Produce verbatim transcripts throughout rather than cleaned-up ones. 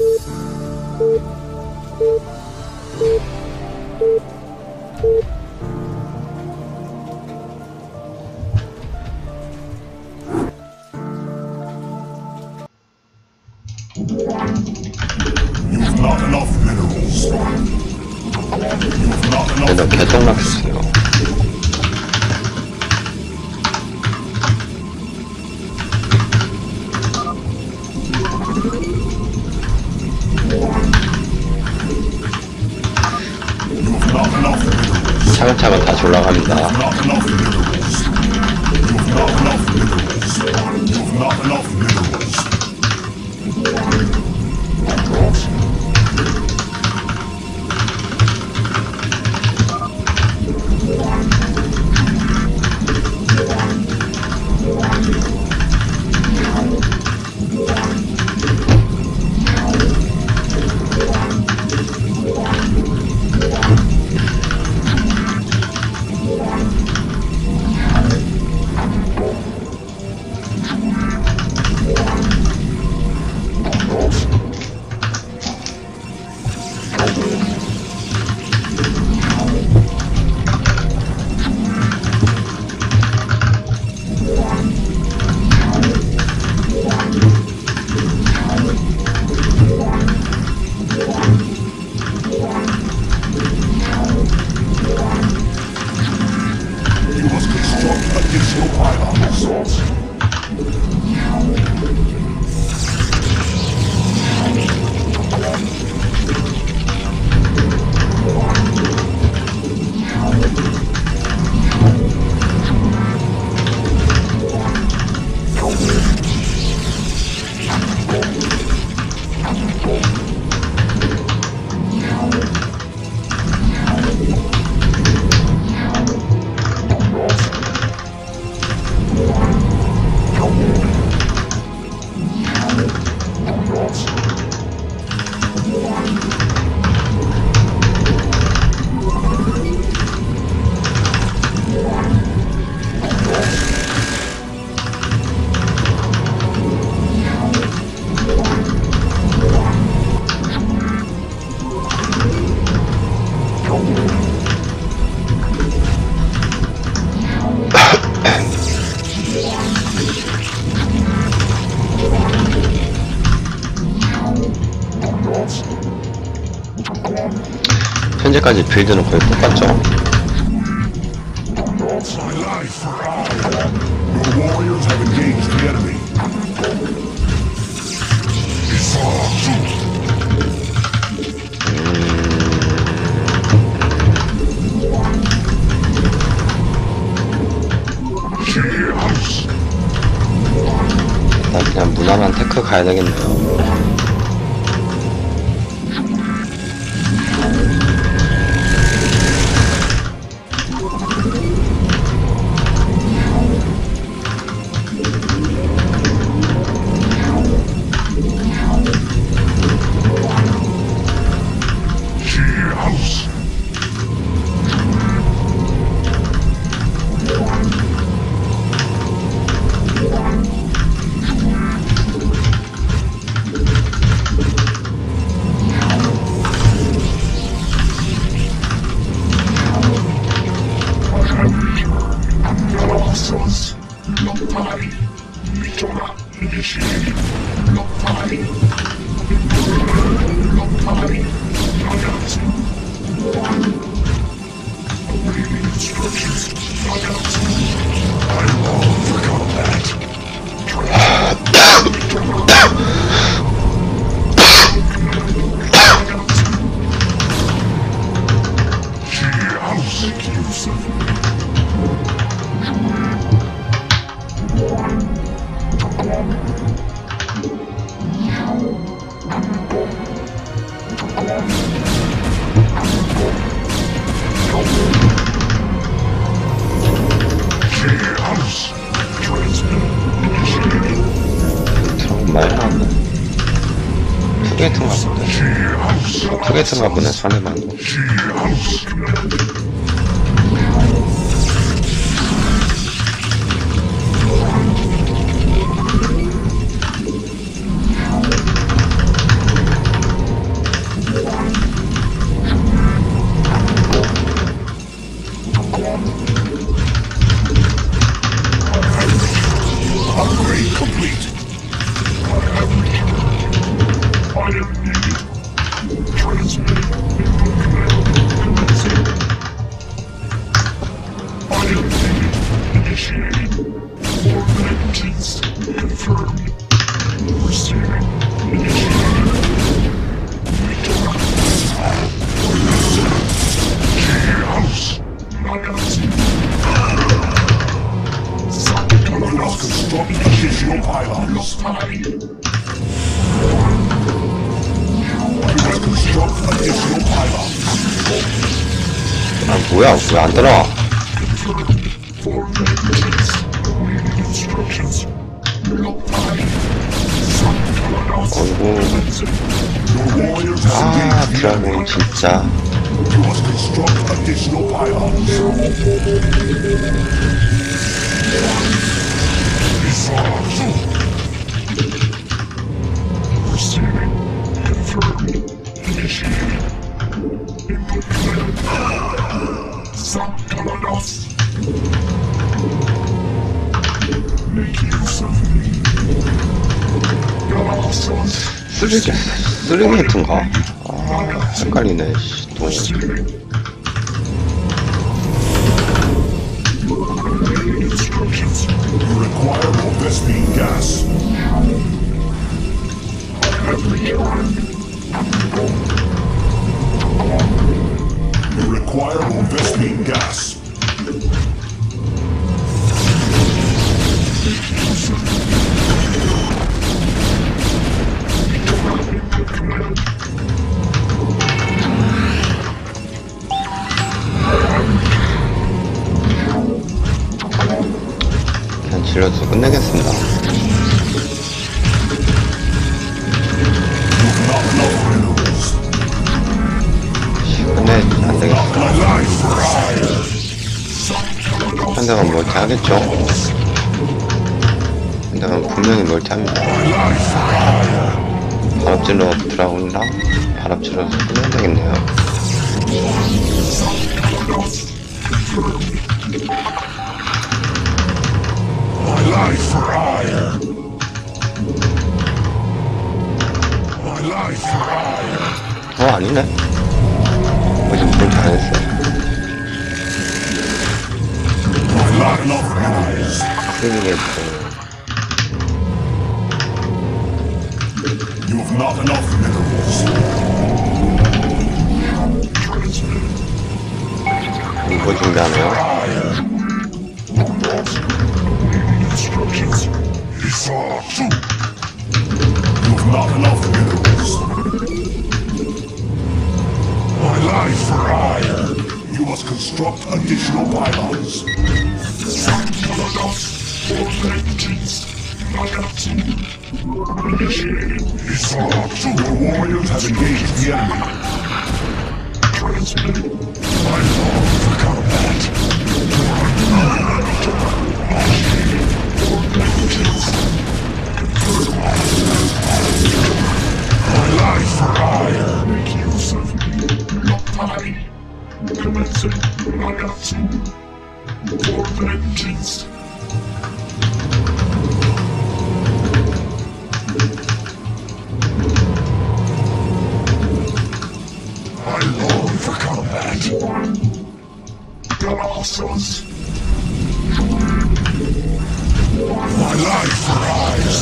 얘는 개똥락했어요. 차근차근 다시 올라갑니다. 현재까지 빌드는 거의 똑같죠. 나 그냥 무난한 테크 가야 되겠네요. 투게이트인가 보네. 투게이트인가 보네. 산에만. 뭐야, 왜 안 따라와? 어이구. 아, 드라곤 진짜. 쓰레기, 쓰레기인가? 아, 헷갈리네, 씨, 또. 그냥 질러서 끝내겠습니다. 끝내, 안 되겠어. 상대가 멀티 하겠죠? 상대가 분명히 멀티 합니다. 바람질러 드라군이랑 바람질러서 끝내야 되겠네요. My life for hire. My life for hire. 어, 아니네. 어제 멀티 안 했어. My life for hire. 쓰레기게 You have not enough minerals. 이거 준비하네요. Instructions. Esau two. You have not enough minerals. My life for hire. You must construct additional pylons. Esau two. Your warriors have engaged the enemy. Transmitting. My lord for combat. My life for hire. Make use of me. Not I. Commencing Nagatsu. For vengeance. I long for combat. Colossus. My life for hire.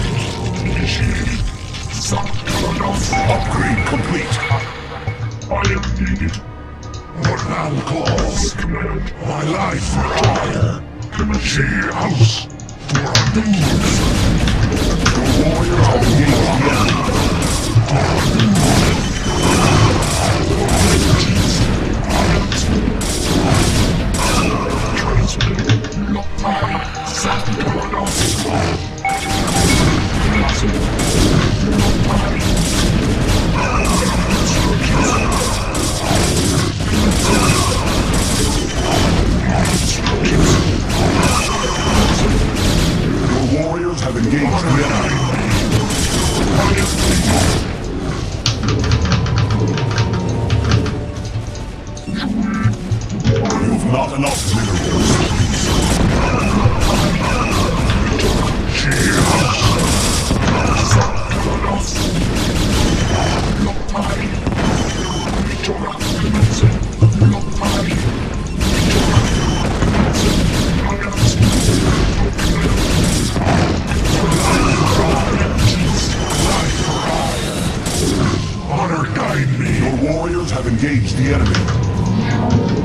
Upgrade complete. I am needed. Mortal calls. Command. My life for hire. Command. House. For a duel. The warriors have engaged the enemy. Your warriors have engaged the enemy. You've not enough minerals. Honor guide me. Your warriors have engaged the enemy.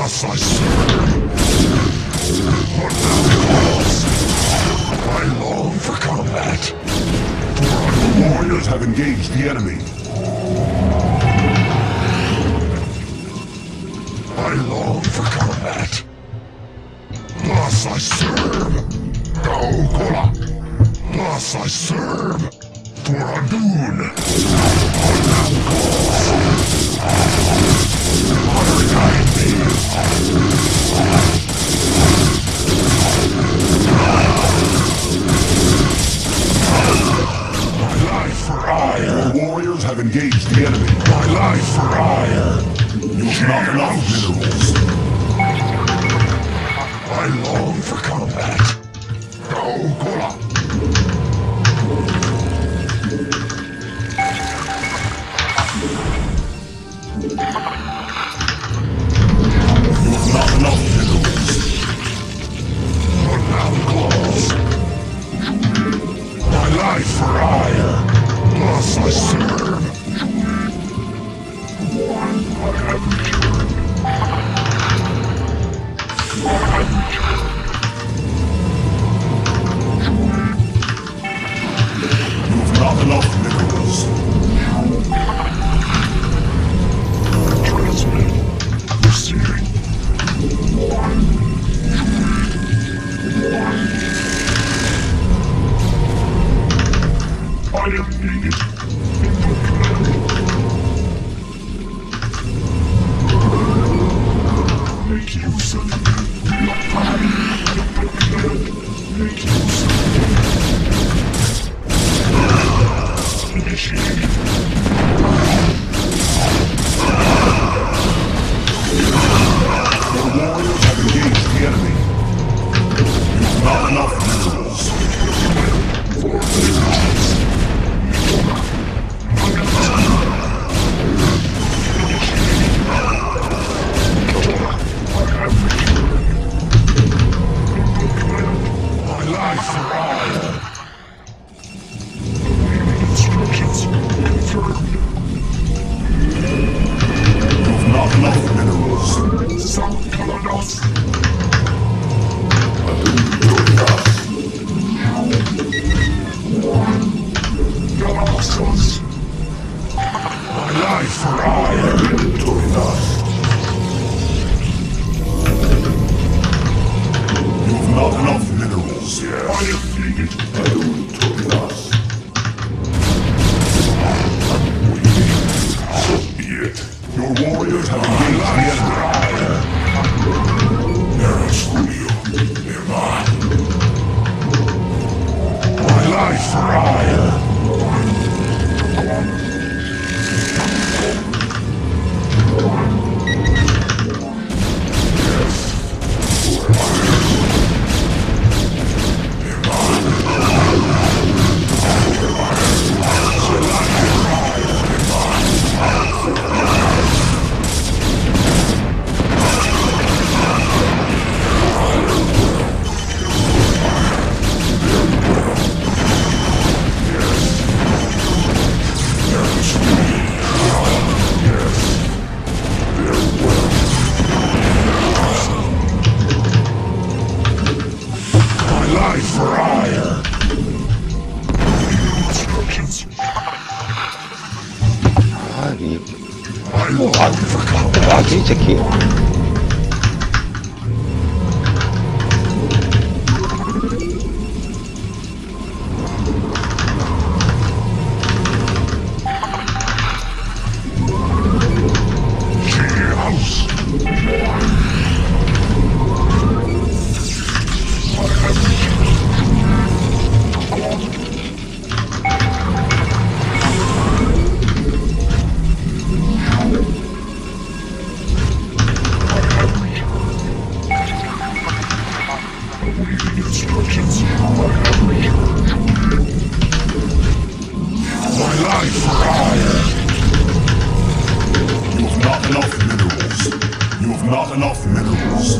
Thus I serve. What now calls? I long for combat. For our warriors have engaged the enemy. I long for combat. Thus I serve. Gaokola. Thus I serve. For Adun. What now calls? Honor guide me. My life for ire. Your warriors have engaged the enemy. My life for ire. You have not enough minerals. I long for combat. Gaokola. You have not enough minerals. What now claws? My life for ire. Thus I serve. I have returned. I have returned. You have not enough minerals. Transmit. Receiving. I am needed. Make use of it. Make use of it. Initiate. The warriors have engaged the enemy. You have not enough minerals. For vengeance. My life for ire. Awaiting instructions confirmed. You have not enough minerals. Some Kalanos. Galaxos. My life for ire. You have not enough minerals. Yes. I am needed. So be it. Your warriors have engaged the enemy. There is Julio. Nearby. My life for ire. 이 새끼. Not enough minerals.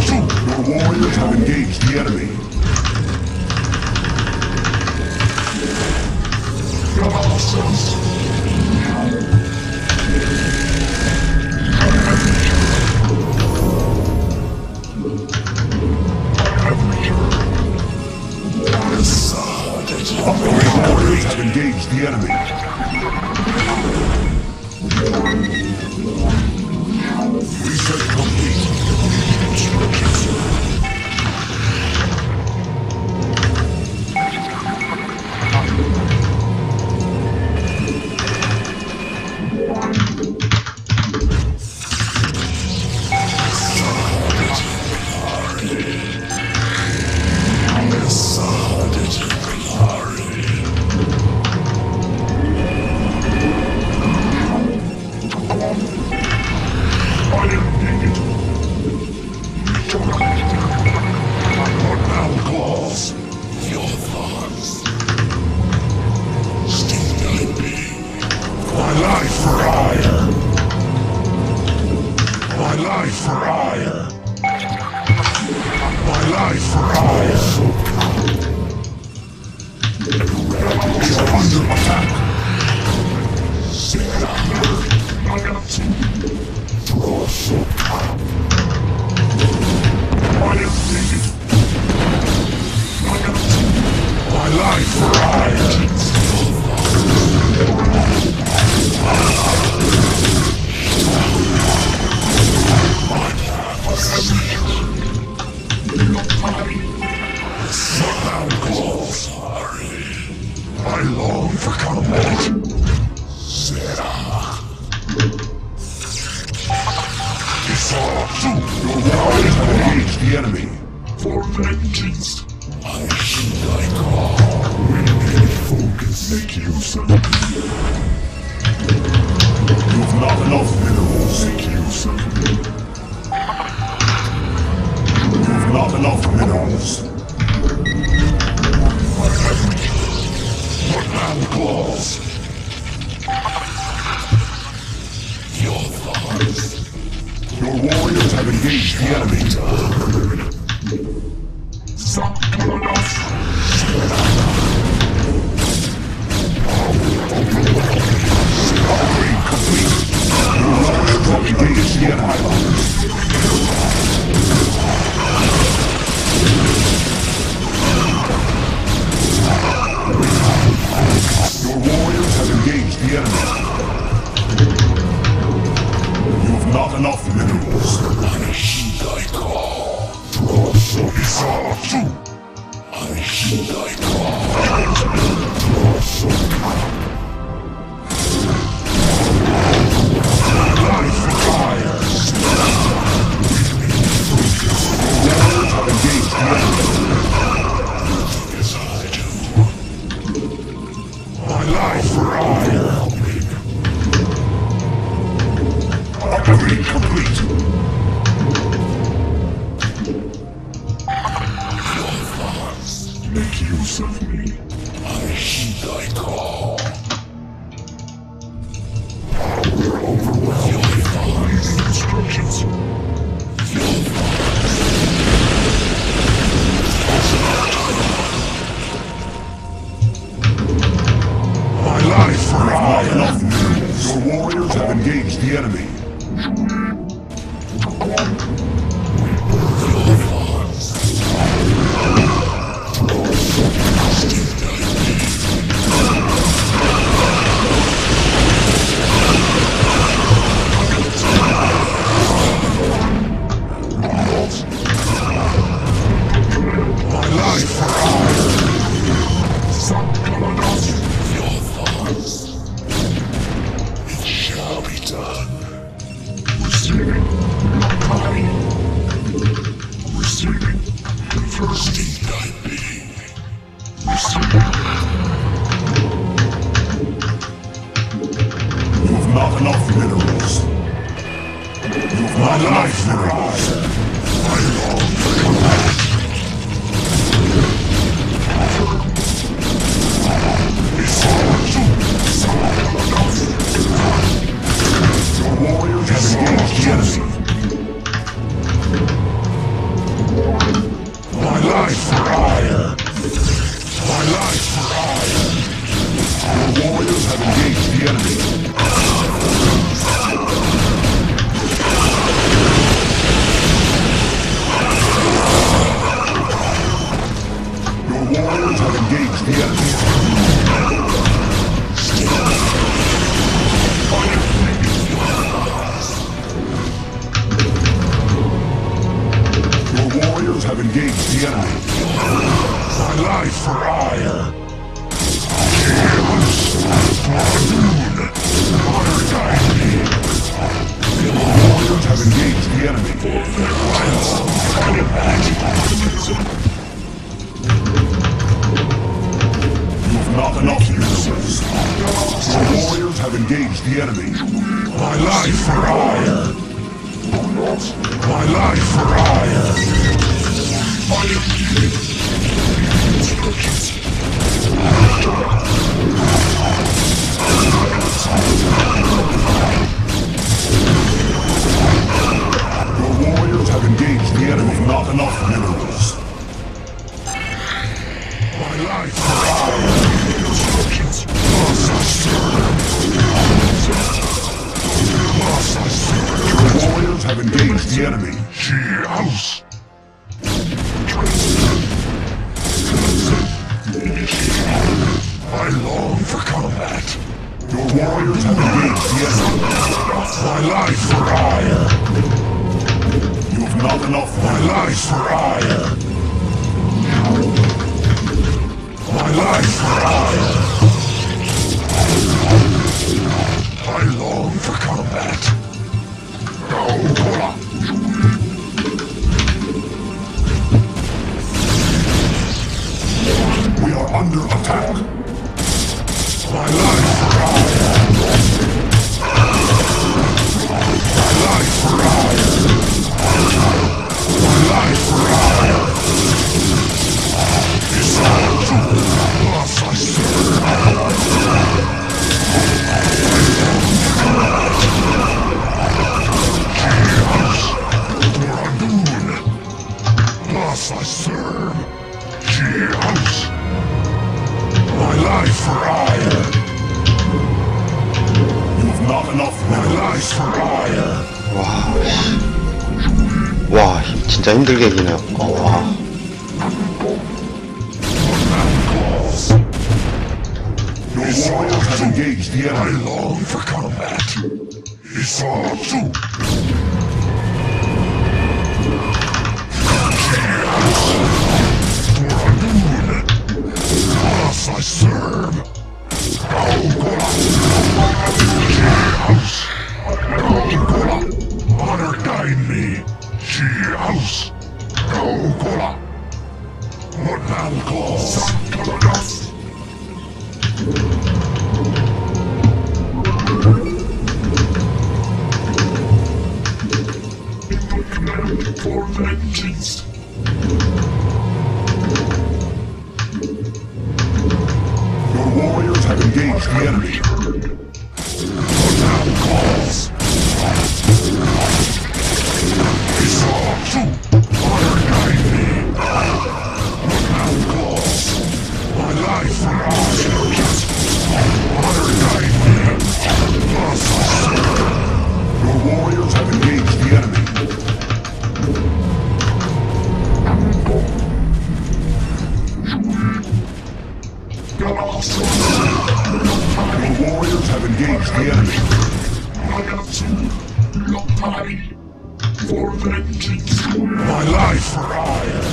Your warriors have engaged the enemy. Upgrade warriors have engaged the enemy. Reset complete. The enemy. For vengeance. I should thy call. Focus. Make use of it. You've not enough minerals. Make use of it. You've not enough minerals. What now, claws? Your thoughts. Your warriors have engaged the enemy. Some coming off. Upgrade complete. Your warriors have engaged the enemy. Your warriors have engaged the enemy. You've not enough minerals. I heed thy call. I heed thy call. Life fires. Warriors have engaged the enemy. Yes, I do. My life fire. Upgrade complete. Your thoughts make use of me. I heed thy call. Power overwhelms. Your thoughts. Instructions. Your thoughts. My life for not enough minerals. Your warriors have engaged the enemy. Not enough minerals. You've not enough minerals. I long for command. Your warriors have engaged the enemy. My life for hire. My life for hire. Your warriors have engaged the enemy. Warriors have have engaged the enemy. Your warriors have engaged the enemy. My life for hire. Chaos for noon. Honor guide me. Your warriors have engaged the enemy. You've not enough universe. Your warriors have engaged the enemy. My life for hire. My life for hire. Your warriors have engaged the enemy. Not enough minerals. My life for hire. Your warriors have engaged the enemy. She house. I long for combat. Your warriors have engaged the enemy. My life for hire. You've not enough. My life for hire. My life for hire. I long for combat. We are under attack. My life for hire. My life for hire. My life for hire. It's all true. Lost I serve. Lost I serve. She house. My life for hire. You've not enough. My life for hire. 와, 와, 진짜 힘들게 이기네요. 어, 와. Your warriors have engaged the enemy. I long for combat. It's all true. For a noon. Lost I serve. House. Honor guide me. She house. What man calls? For vengeance. Your warriors have engaged the enemy. What man calls? It's all true. Honor guide me. What man calls? My life for ours. Honor guide me. Lost I serve. Your warriors have engaged the enemy. Your warriors have engaged the enemy. For vengeance. My life for hire.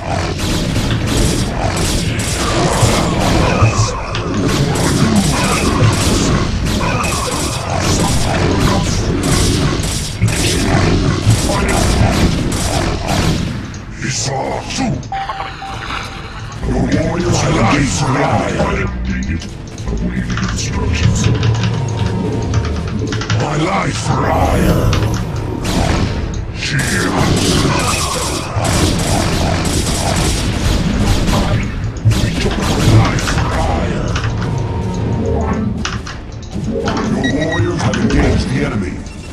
It's all true. Your warriors have engaged the enemy. My life for hire. She house. My life for hire. Your warriors have engaged the enemy.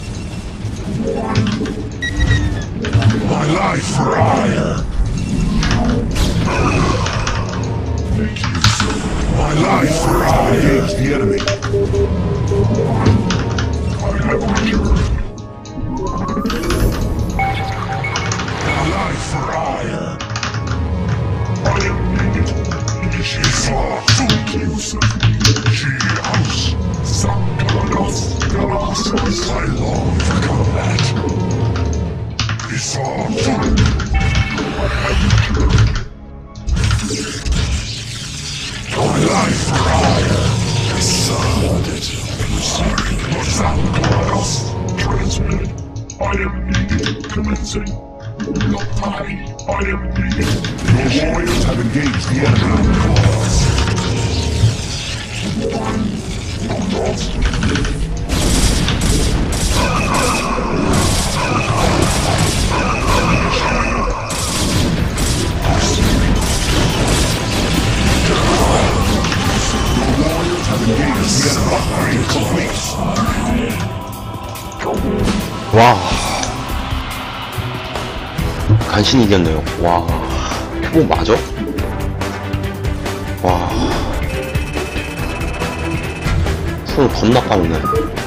My life for hire. My life for hire. Engaged the enemy. I have returned. My life for hire. I am needed. Initiate. saw conclusive. She house. Some Galagos, Galagos, I long for combat. He saw food. My life for hire. I saw that. Sorry, some Galagos. Transmitted. I am needed. Commencing. Not I. I am needed. Your warriors have engaged the enemy. 와 간신히 이겼네요. 와 표본 맞아? 와 손을 겁나 까먹네.